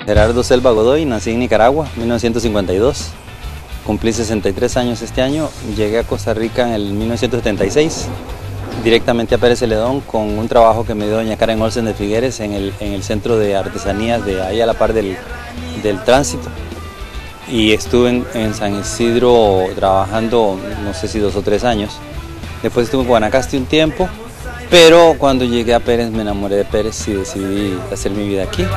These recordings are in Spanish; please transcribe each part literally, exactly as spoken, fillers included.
Gerardo Selva Godoy, nací en Nicaragua, mil novecientos cincuenta y dos. Cumplí sesenta y tres años este año. Llegué a Costa Rica en el mil novecientos setenta y seis, directamente a Pérez Celedón, con un trabajo que me dio doña Karen Olsen de Figueres en el, en el centro de artesanías de ahí a la par del, del tránsito. Y estuve en, en San Isidro trabajando, no sé si dos o tres años. Después estuve en Guanacaste un tiempo, pero cuando llegué a Pérez me enamoré de Pérez y decidí hacer mi vida aquí.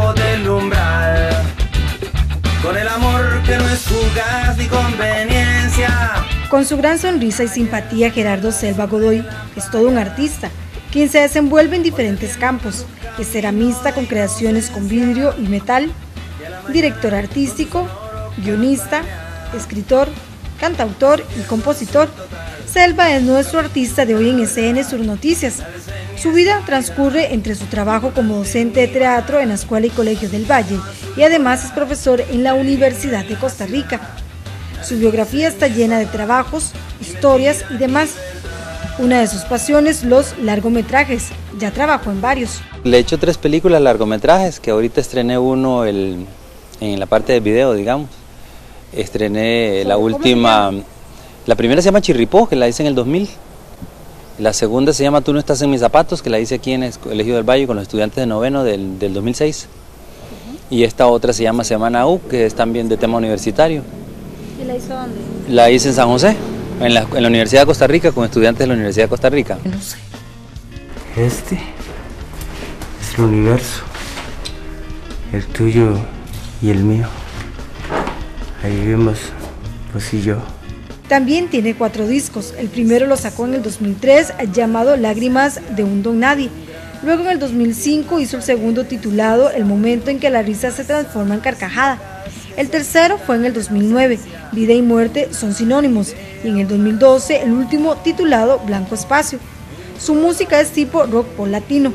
Con el amor que no es fugaz ni conveniencia. Con su gran sonrisa y simpatía, Gerardo Selva Godoy es todo un artista, quien se desenvuelve en diferentes campos. Es ceramista con creaciones con vidrio y metal, director artístico, guionista, escritor, cantautor y compositor. Selva es nuestro artista de hoy en S N Sur Noticias. Su vida transcurre entre su trabajo como docente de teatro en la Escuela y Colegio del Valle y además es profesor en la Universidad de Costa Rica. Su biografía está llena de trabajos, historias y demás. Una de sus pasiones, los largometrajes. Ya trabajó en varios. Le he hecho tres películas largometrajes, que ahorita estrené uno el, en la parte de video, digamos. Estrené la última, la primera se llama Chirripó, que la hice en el dos mil. La segunda se llama Tú no estás en mis zapatos, que la hice aquí en el Colegio del Valle con los estudiantes de noveno del, del dos mil seis. Uh-huh. Y esta otra se llama Semana U, que es también de tema universitario. ¿Y la hizo dónde? La hice en San José, en la, en la Universidad de Costa Rica, con estudiantes de la Universidad de Costa Rica. No sé. Este es el universo, el tuyo y el mío. Ahí vivimos vos y yo. También tiene cuatro discos. El primero lo sacó en el dos mil tres, llamado Lágrimas de un Don Nadie. Luego en el dos mil cinco hizo el segundo, titulado El momento en que la risa se transforma en carcajada. El tercero fue en el dos mil nueve, Vida y muerte son sinónimos. Y en el dos mil doce el último, titulado Blanco Espacio. Su música es tipo rock pop latino.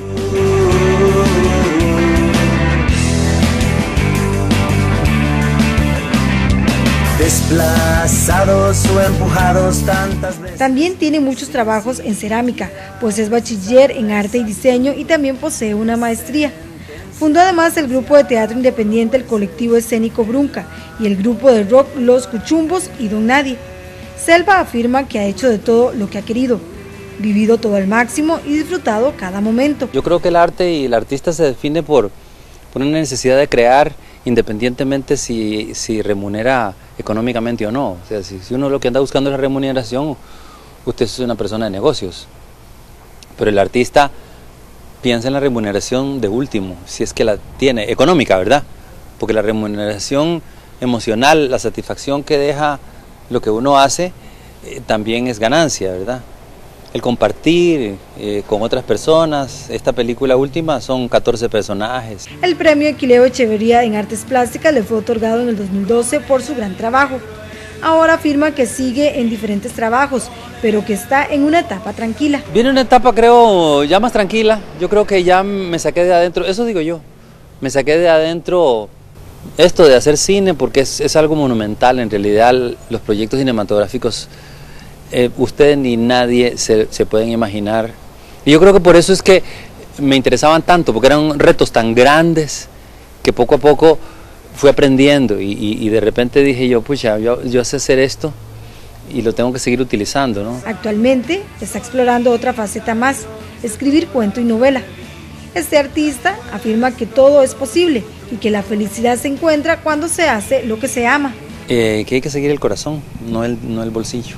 Desplazados o empujados tantas veces. También tiene muchos trabajos en cerámica, pues es bachiller en arte y diseño y también posee una maestría. Fundó además el grupo de teatro independiente El Colectivo Escénico Brunca y el grupo de rock Los Cuchumbos y Don Nadie. Selva afirma que ha hecho de todo lo que ha querido, vivido todo al máximo y disfrutado cada momento. Yo creo que el arte y el artista se define por, por una necesidad de crear, independientemente si, si remunera económicamente o no. O sea, si, si uno lo que anda buscando es la remuneración, usted es una persona de negocios. Pero el artista piensa en la remuneración de último, si es que la tiene, económica, ¿verdad? Porque la remuneración emocional, la satisfacción que deja lo que uno hace, eh, también es ganancia, ¿verdad? El compartir eh, con otras personas. Esta película última son catorce personajes. El premio Aquileo Echeverría en Artes Plásticas le fue otorgado en el dos mil doce por su gran trabajo. Ahora afirma que sigue en diferentes trabajos, pero que está en una etapa tranquila. Viene una etapa, creo, ya más tranquila. Yo creo que ya me saqué de adentro, eso digo yo, me saqué de adentro esto de hacer cine, porque es, es algo monumental. En realidad los proyectos cinematográficos, Eh, usted ni nadie se, se pueden imaginar. Y yo creo que por eso es que me interesaban tanto, porque eran retos tan grandes que poco a poco fui aprendiendo y, y, y de repente dije yo, pucha, yo, yo sé hacer esto y lo tengo que seguir utilizando, ¿no? Actualmente está explorando otra faceta más, escribir cuento y novela. Este artista afirma que todo es posible y que la felicidad se encuentra cuando se hace lo que se ama. Eh, que hay que seguir el corazón, no el, no el bolsillo.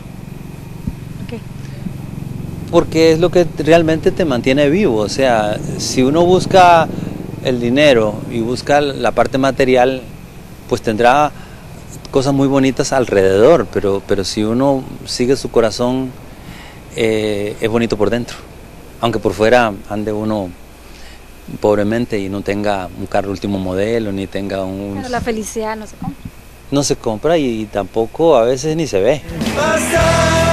Porque es lo que realmente te mantiene vivo. O sea, si uno busca el dinero y busca la parte material, pues tendrá cosas muy bonitas alrededor, pero, pero si uno sigue su corazón, eh, es bonito por dentro. Aunque por fuera ande uno pobremente y no tenga un carro último modelo, ni tenga un... Pero la felicidad no se compra. No se compra y tampoco a veces ni se ve.